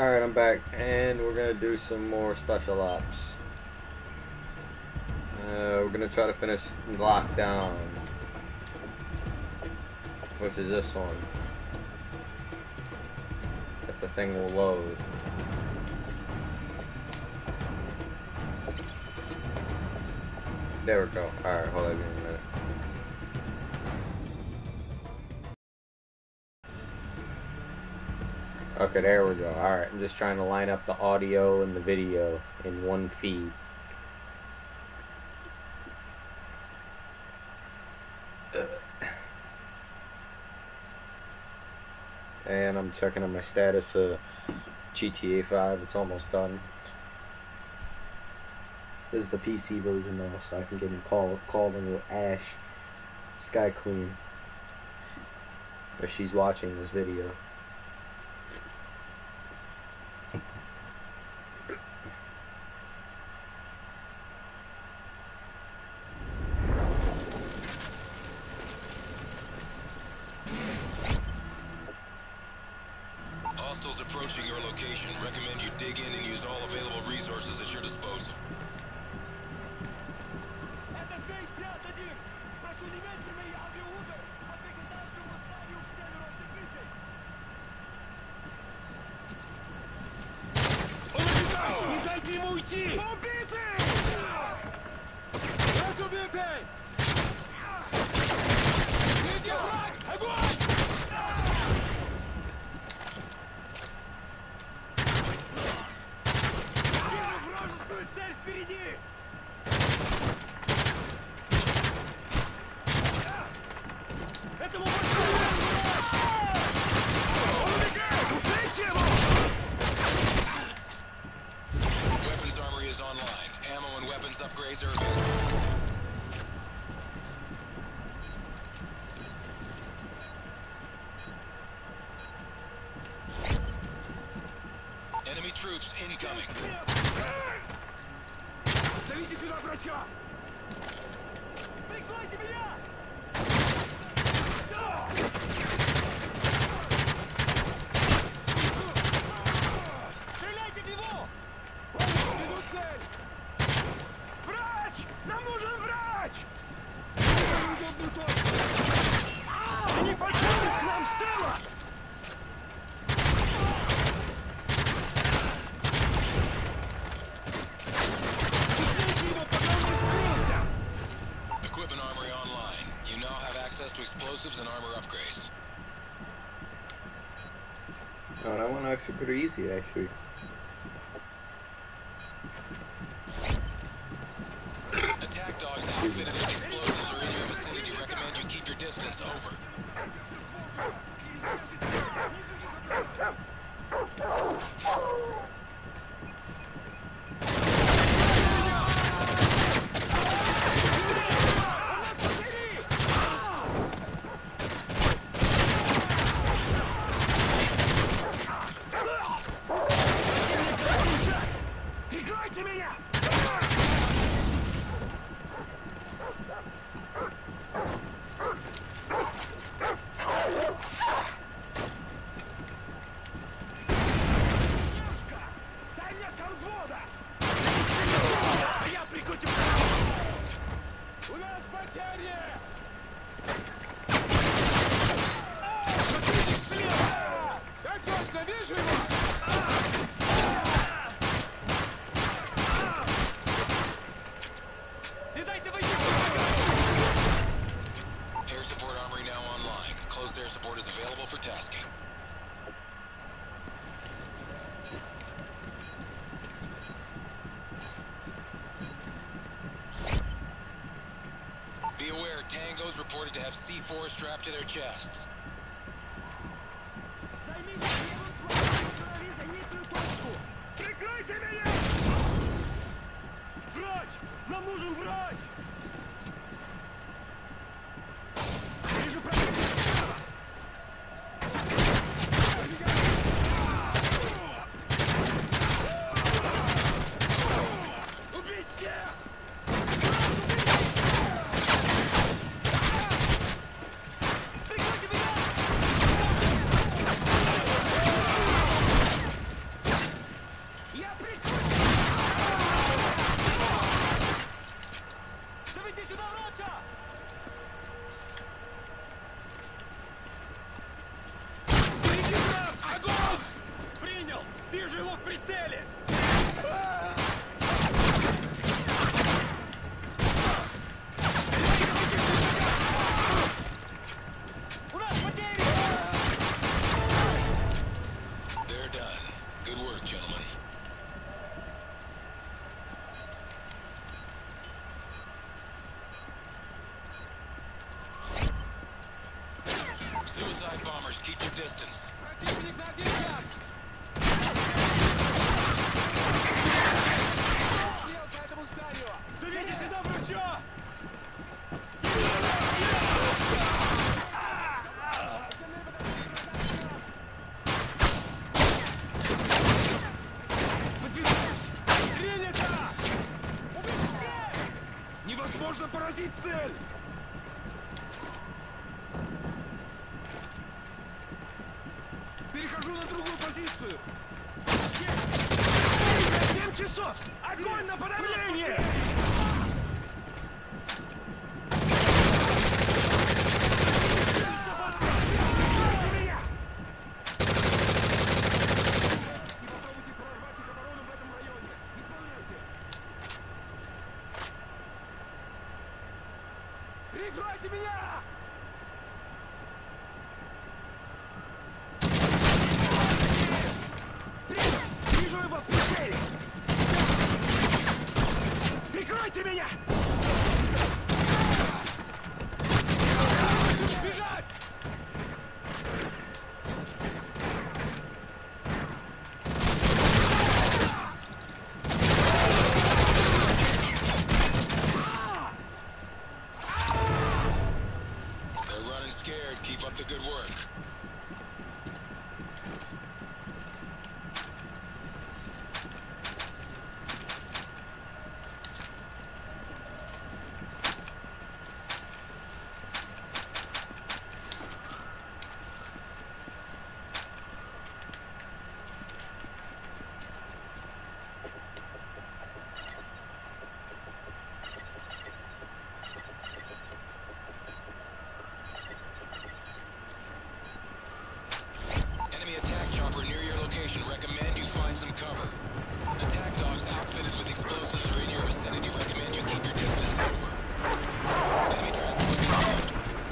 Alright, I'm back, and we're gonna do some more special ops. We're gonna try to finish Lockdown, which is this one. If the thing will load. There we go. Alright, hold on, give me a minute. Okay, there we go. Alright, I'm just trying to line up the audio and the video in one feed. And I'm checking on my status of GTA 5. It's almost done. This is the PC version now, so I can get in calling with Ash, Sky Queen, if she's watching this video. Hostiles approaching your location. Recommend you dig in and use all available resources at your disposal. Weapons armory is online. Ammo and weapons upgrades are available. Enemy troops incoming. Зовите сюда врача! Прикройте меня! Стреляйте в него! Веду цель! Врач! Нам нужен врач! Неудобную точку! Они подходят к нам с тыла! Equipment armory online. You now have access to explosives and armor upgrades. Oh, that one actually pretty easy, actually. Attack dogs outfitted with explosives are in your vicinity. Recommend you keep your distance. Over. Прикройте меня! Дай мне там взвода! Я прикрутил! У нас потери! Смотрите слева! Так точно, вижу его! Air support armory now online. Close air support is available for tasking. Be aware, tangos reported to have C4 strapped to their chests. Займите левым флангом, установи зенитную точку! Прикройте меня! Врач! Нам нужен врач! Вижу противника справа! Убить всех! Прикройте меня! work, gentlemen. Suicide bombers, keep your distance. Противник на 1 час! Стрел по этому зданию! Зовите сюда врача! Подвигаюсь! Принято! Убегай! Невозможно поразить цель! Перехожу на другую позицию! 7 часов! Огонь на подавление! Не попробуйте прорвать их оборону в этом районе! Исполняйте! Прикройте меня! Вижу его в прицеле! Прикройте меня! Бежать! They're running scared. Keep up the good work. Enemy attack chopper near your location. Recommend you find some cover. Attack dogs outfitted with explosives are in your vicinity. Recommend you keep your distance. Over. Enemy transports inbound.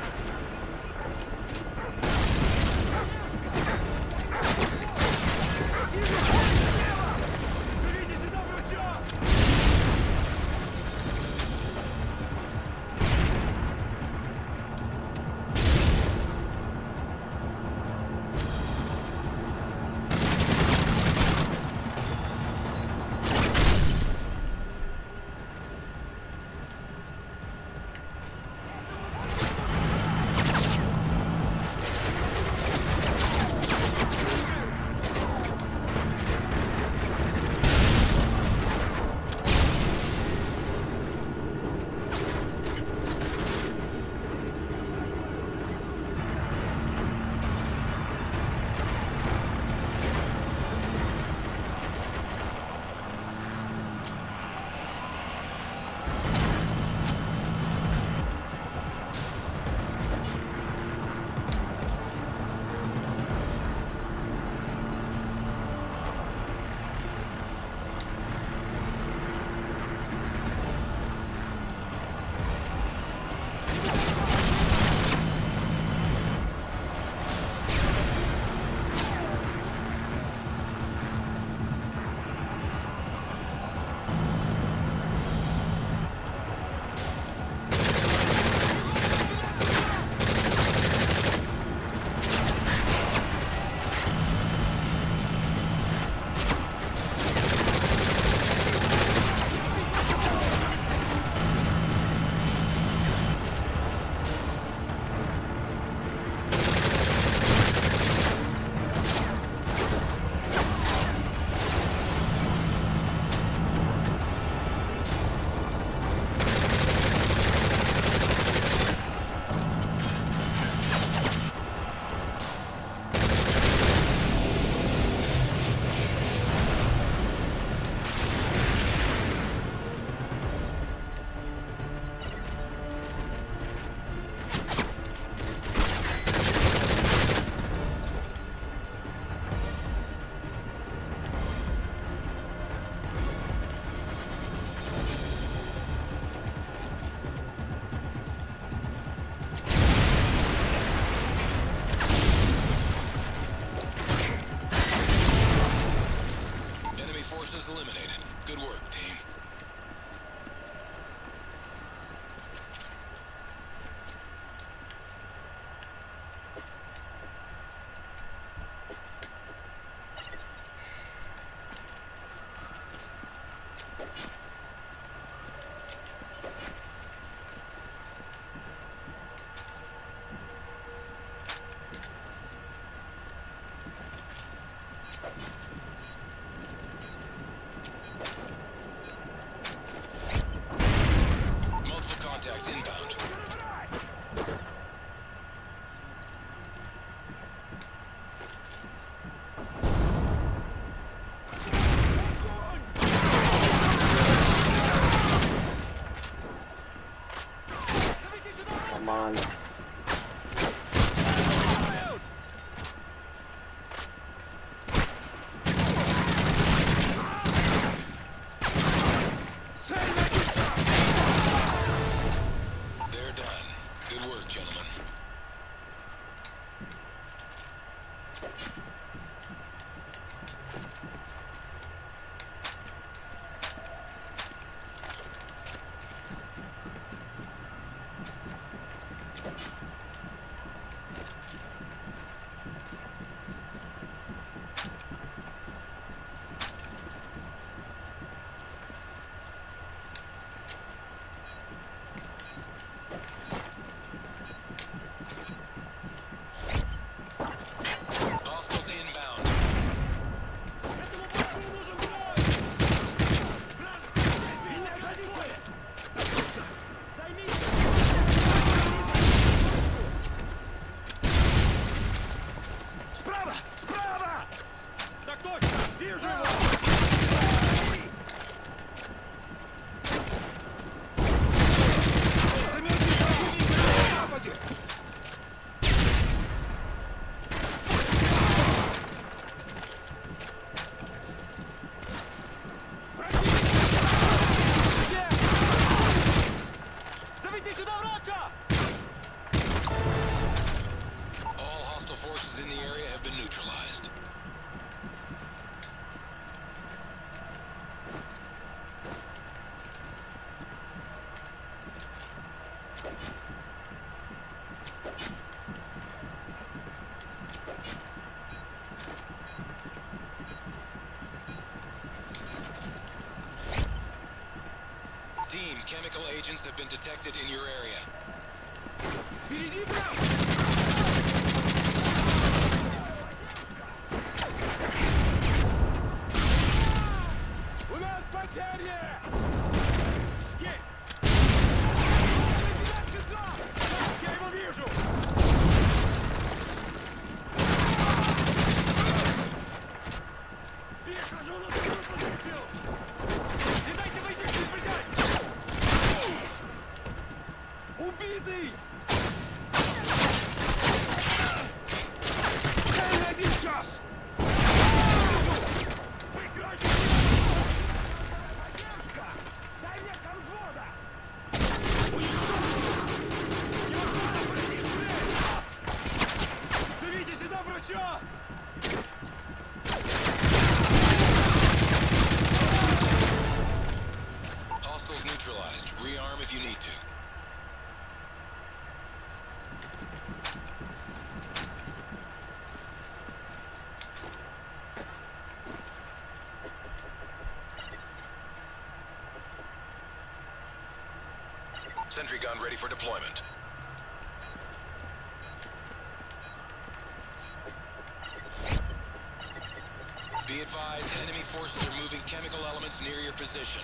Зовите сюда врача! Hostiles eliminated. Good work, team. Multiple contacts inbound. Come on. They're done. Good work, gentlemen. Hostiles inbound. Этому бойцу нужен бой! Вражеская позиция! Так точно! Займите! Справа! Справа! Так точно! Вижу его! Заметьте противника на западе! Заведи сюда врача! All hostile forces in the area have been neutralized. Team, chemical agents have been detected in your area. Впереди враг! У нас потери! Есть! Дальше сам! Я его вижу! Перехожу на другую позицию! Не дайте бойцам взять! Убитый! Цель на 1 час! Прекратите! Поддержка! Дай мне конвзвода! Уничтожить! Невозможно победить цель! Зовите сюда врача! Hostiles neutralized. Rearm if you need to. Sentry gun ready for deployment. Be advised, enemy forces are moving chemical elements near your position.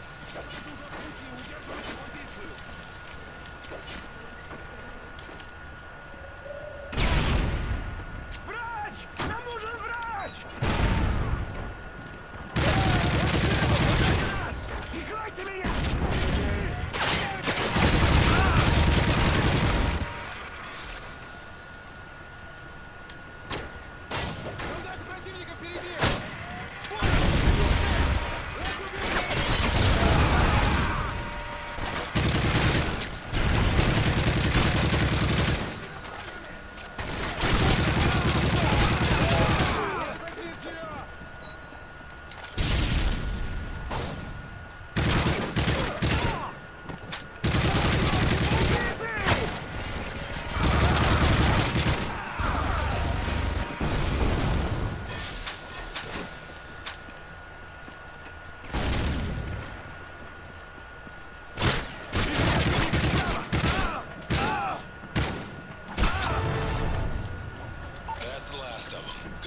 Врач! Нам нужен врач! Прикройте меня! Солдат противника впереди!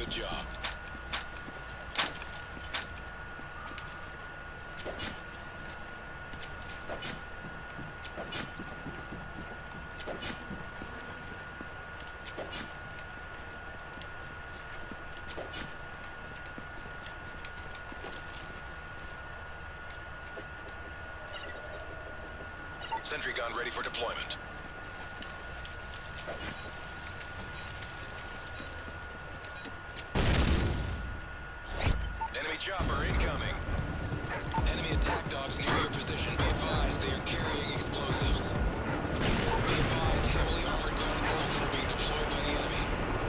Good job. Sentry gun ready for deployment. Enemy chopper incoming. Enemy attack dogs near your position. Be advised, they are carrying explosives. Be advised, heavily armored ground forces are being deployed by the enemy.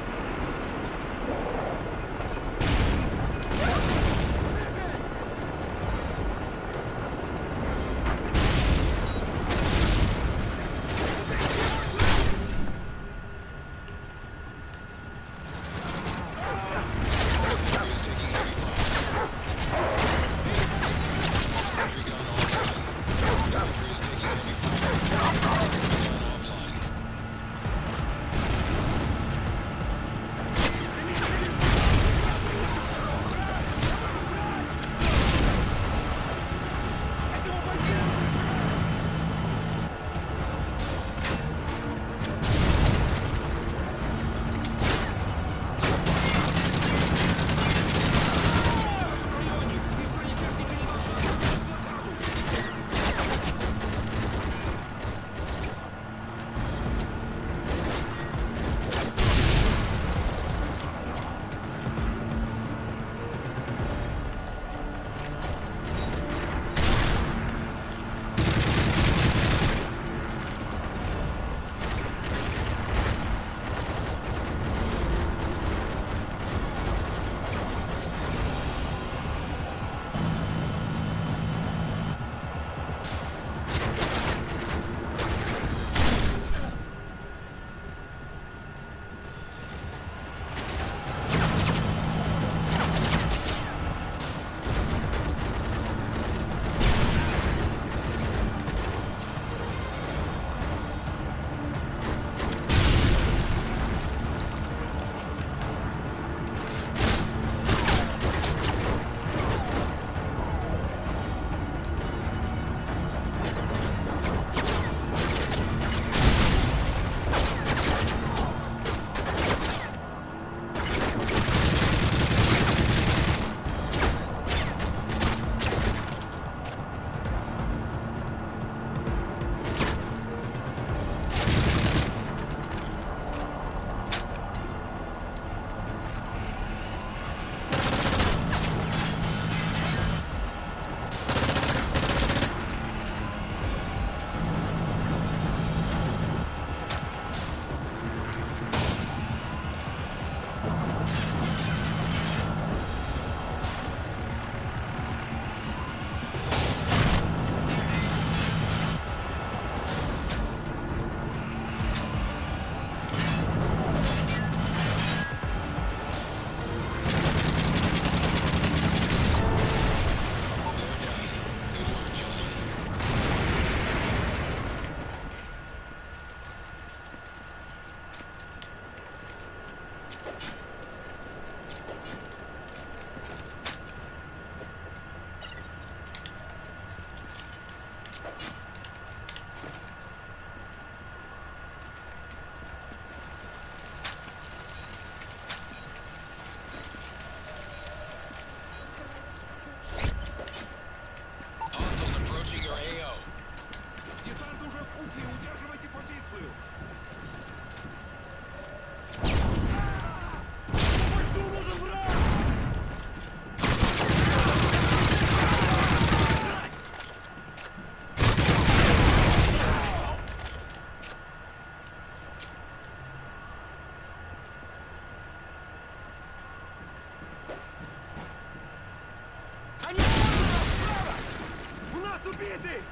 Убитый!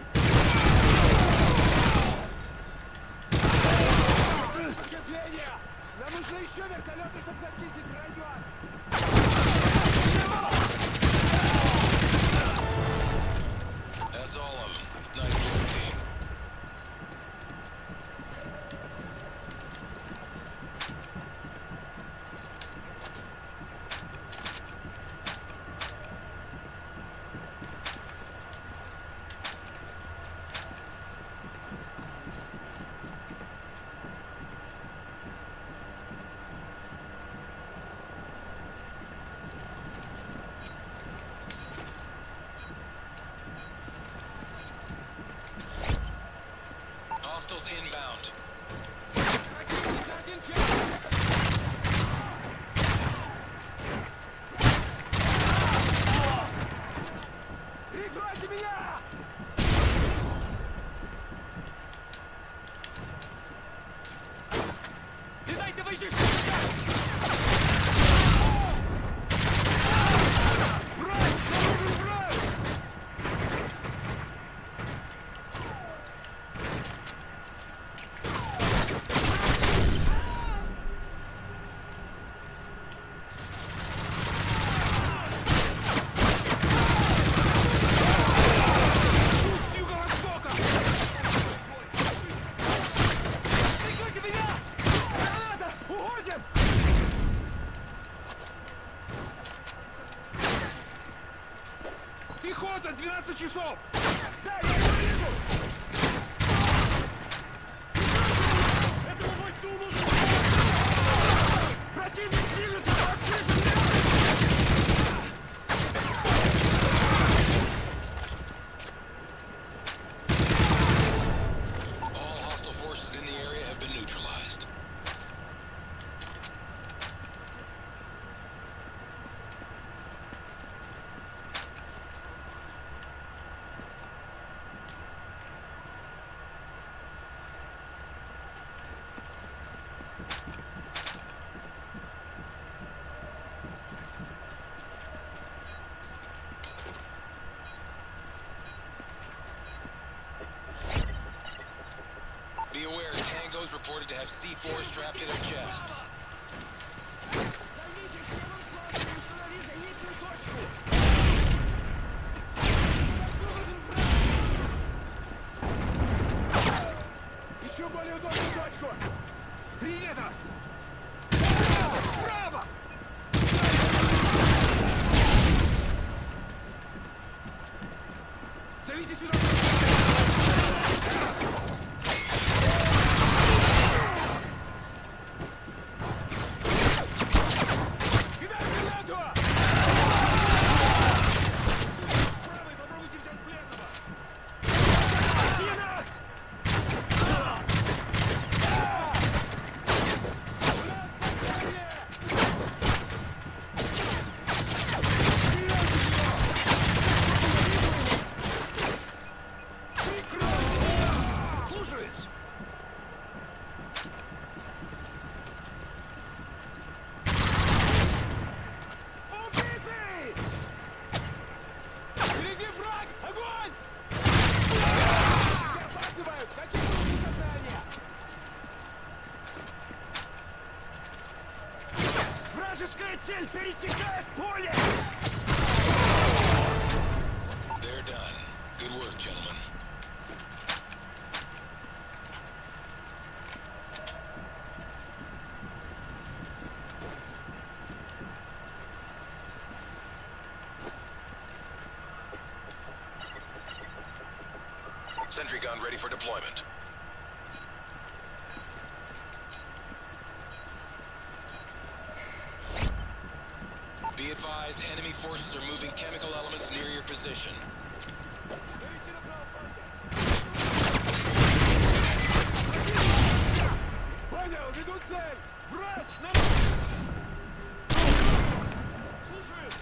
Подкрепление! Нам нужны еще вертолеты, чтобы зачистить район! That's all of them. Nice work, team. Пехота, 12 часов! Да, я его вижу! Этому бойцу нужен... Противник движется по открытым местам! All hostile forces in the area have been neutralized. Be aware, Tangos reported to have C4 strapped to their chests. Займите левым флангом и установи зенитную точку! Выводим враг! Еще более удобную точку! Принято! Справа! Зовите сюда! Кидай гранату! Справа и попробуйте взять пленного! Спаси нас! Слушаюсь! Убитый! Впереди враг! Огонь! Опаздывают! Какие будут указания? Вражеская цель пересекает поле! They're done. Good work, gentlemen. Sentry gun ready for deployment. Be advised, enemy forces are moving chemical elements near your position. Понял, веду цель! Врач, на... Слушаю!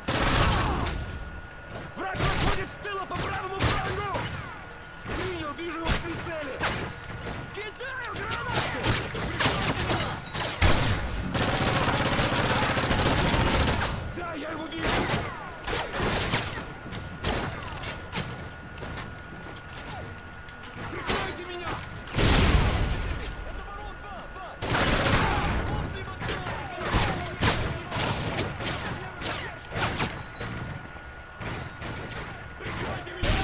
Враг подходит с тыла по правому флангу! Принял, вижу его в прицеле! Кидаю гранату! Да, я его вижу! Прикройте меня! Это ворот 2! Плотный мотор! Прикройте меня!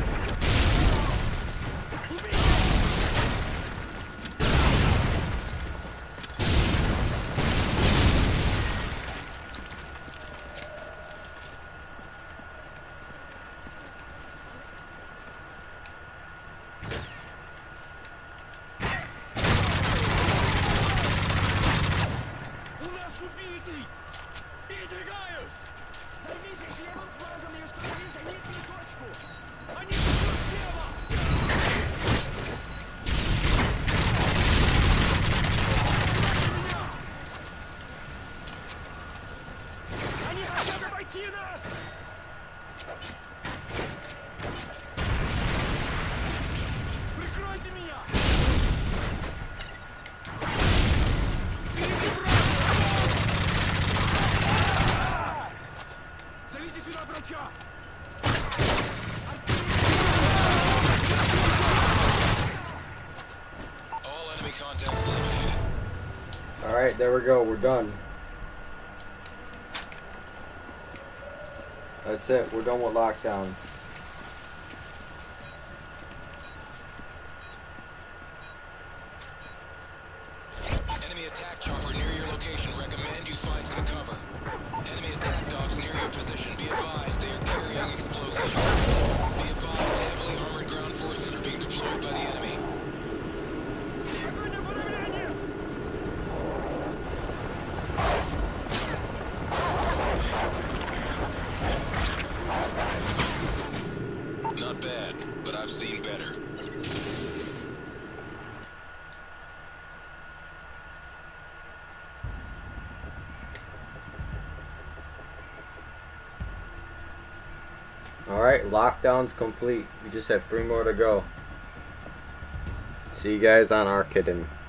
У нас убитый! Передвигаюсь! Займись их левым флангом и установи зенитную точку! Они идут слева! Они хотят обойти нас! Прикройте меня! Впереди враг! Зовите сюда врача! All enemy contacts eliminated. Alright, there we go. We're done. That's it. We're done with lockdown. Enemy attack chopper near your location. Recommend you find some cover. Enemy attack dogs near your your position. Be advised, they are carrying explosives. Be advised, heavily armored ground forces are being deployed by the enemy. Огонь на подавление! Not bad, but I've seen better. Alright, lockdown's complete. We just have 3 more to go. See you guys on Archidon.